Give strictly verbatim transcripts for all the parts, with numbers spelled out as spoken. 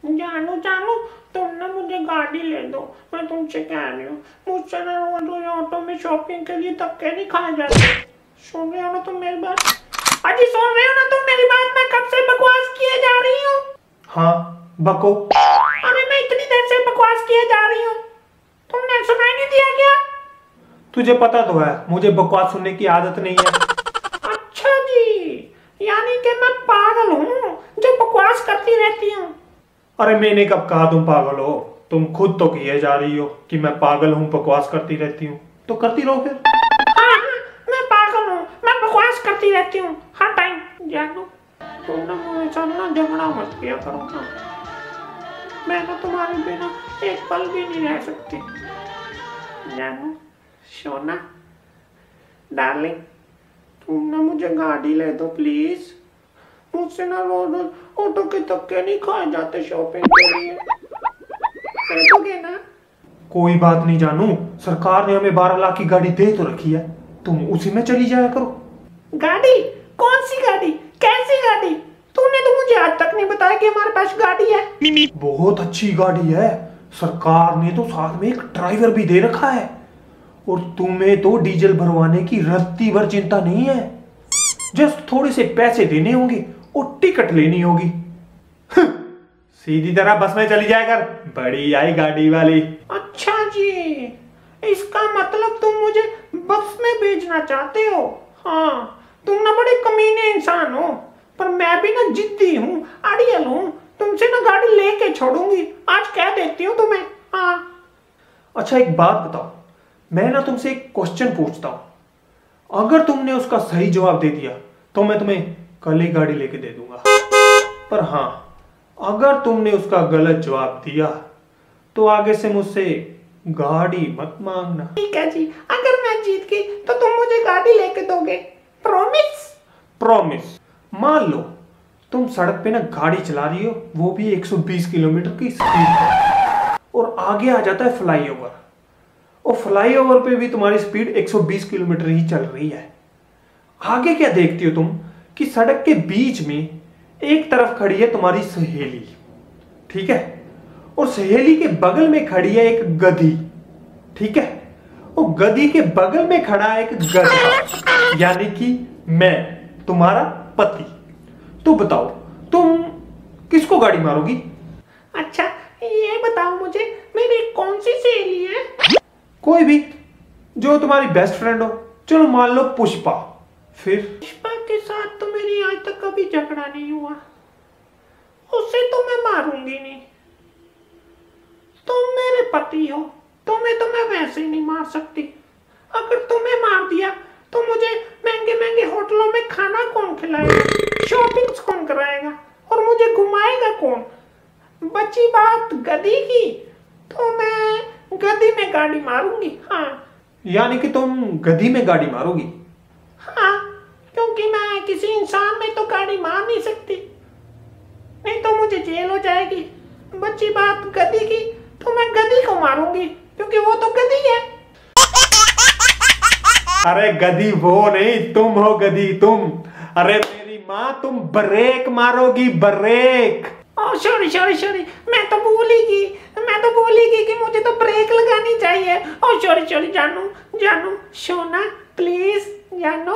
जानू जानू तुम ना मुझे गाड़ी ले दो, मैं तुमसे कह रही हूँ। मुझसे ना रोज रोज ऑटो में शॉपिंग के लिए धक्के नहीं खाए जाते। सुन रहे हो ना तुम मेरी बात? अजी सुन रहे हो ना तुम मेरी बात? मैं कब से बकवास किए जा रही हूँ। हाँ बको। अरे मैं इतनी देर से बकवास किए जा रही हूँ, तुमने सुनाई नहीं दिया क्या? तुझे पता तो है मुझे बकवास सुनने की आदत नहीं है। अच्छा जी, यानी कि मैं पागल हूँ जो बकवास करती रहती हूँ। अरे मैंने कब कहा तुम पागल हो? तुम खुद तो किए जा रही हो कि मैं पागल हूँ, बकवास करती रहती हूँ, तो करती रहो फिर। हाँ हाँ मैं पागल हूँ, मैं बकवास करती रहती हूँ हर टाइम। जानू तुम ना मेरे साथ ना झगड़ा मत किया करो ना, मैं तो तुम्हारे बिना एक पल भी नहीं रह सकती। जानू सोना डार्लिंग, तुम ना मुझे गाड़ी ले दो प्लीज। मुझसे ना रोज रोज ऑटो के धक्के नहीं खाए जाते शॉपिंग के लिए। दे दोगे ना? कोई बात नहीं जानू, सरकार ने हमें बारह लाख की गाड़ी दे तो रखी है, तुम उसी में चली जाया करो। गाड़ी? कौन सी गाड़ी? कैसी गाड़ी? तूने तो मुझे आज तक नहीं बताया कि हमारे पास गाड़ी है। बहुत अच्छी गाड़ी है, सरकार ने तो साथ में एक ड्राइवर भी दे रखा है, और तुम्हें तो डीजल भरवाने की रत्ती भर चिंता नहीं है। जस्ट थोड़े से पैसे देने होंगे और टिकट लेनी होगी। सीधी तरह बस में चली जाया कर, बड़ी आई गाड़ी वाली। अच्छा जी, इसका मतलब तुम मुझे बस में भेजना चाहते हो? हाँ तुम ना बड़े कमीने इंसान हो, पर मैं भी ना जिद्दी हूँ, अड़ियल हूँ। तुमसे ना गाड़ी लेके छोड़ूंगी, आज कह देती हूँ तुम्हें। हाँ अच्छा एक बात बताओ, मैं ना तुमसे एक क्वेश्चन पूछता हूं, अगर तुमने उसका सही जवाब दे दिया तो मैं तुम्हें कल ही गाड़ी लेके दे दूंगा। पर हाँ, अगर तुमने उसका गलत जवाब दिया तो आगे से मुझसे गाड़ी मत मांगना। ठीक है जी, अगर मैं जीत गई तो तुम मुझे गाड़ी लेके दोगे? प्रॉमिस? प्रॉमिस। मान लो तुम सड़क पे ना गाड़ी चला रही हो, वो भी एक सौ बीस किलोमीटर की स्पीड पर, और आगे आ जाता है फ्लाईओवर, और फ्लाईओवर पे भी तुम्हारी स्पीड एक सौ बीस किलोमीटर ही चल रही है। आगे क्या देखती हो तुम कि सड़क के बीच में एक तरफ खड़ी है तुम्हारी सहेली, ठीक है, और सहेली के बगल में खड़ी है एक गधी, ठीक है, और गधी के बगल में खड़ा है एक गधा, यानी कि मैं तुम्हारा पति। तो बताओ तुम किसको गाड़ी मारोगी? अच्छा ये बताओ मुझे, मेरी कौन सी सहेली है? कोई भी जो तुम्हारी बेस्ट फ्रेंड हो। चलो मान लो पुष्पा। फिर पुष्पा के साथ तो मेरी आज तक कभी झगड़ा नहीं हुआ, उसे तो मैं मारूंगी नहीं। तुम मेरे पति हो, तुम्हें तो मैं वैसे ही नहीं मार सकती। अगर तुम्हें मार दिया तो मुझे महंगे महंगे होटलों में खाना कौन खिलाएगा, शॉपिंग कौन कराएगा, और मुझे घुमाएगा कौन? बची बात गधी की, तो मैं गधी में गाड़ी मारूंगी। हाँ यानी कि तुम गधी में गाड़ी मारोगी? हाँ, क्योंकि मैं किसी इंसान में तो गाड़ी मार नहीं सकती, नहीं तो मुझे जेल हो जाएगी। बची बात गधी की, तो मैं गधी को मारूंगी क्योंकि वो तो गधी है। अरे गधी वो नहीं, तुम हो गधी तुम। अरे मेरी माँ, तुम ब्रेक मारोगी, brake. Oh sorry sorry sorry, मैं तो भूल ही गई, मैं तो भूल ही गई कि मुझे तो ब्रेक लगानी चाहिए। ओह सॉरी सॉरी जानू जानू सोना प्लीज जानू।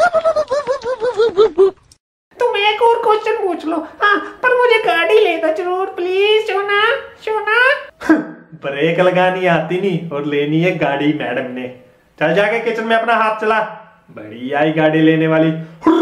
तुम एक और क्वेश्चन पूछ लो, हाँ, पर मुझे गाड़ी ले दो जरूर प्लीज सोना सोना। ब्रेक लगानी आती नहीं और लेनी है गाड़ी मैडम ने। चल जाके किचन में अपना हाथ चला, बड़ी आई गाड़ी लेने वाली।